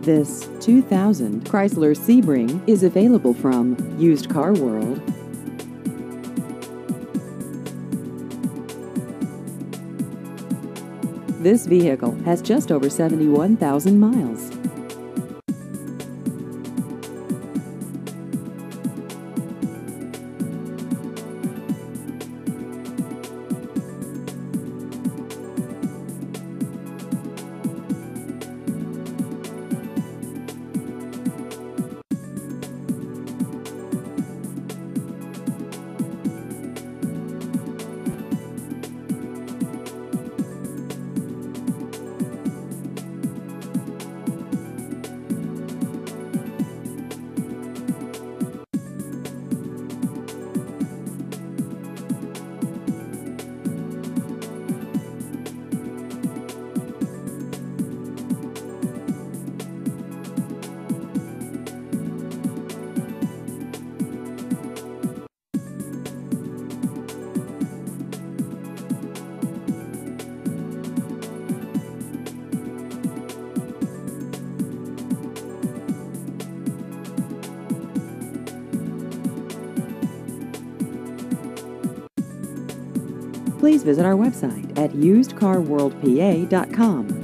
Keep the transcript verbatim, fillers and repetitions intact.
This two thousand Chrysler Sebring is available from Used Car World. This vehicle has just over seventy-one thousand miles. Please visit our website at used car world p a dot com.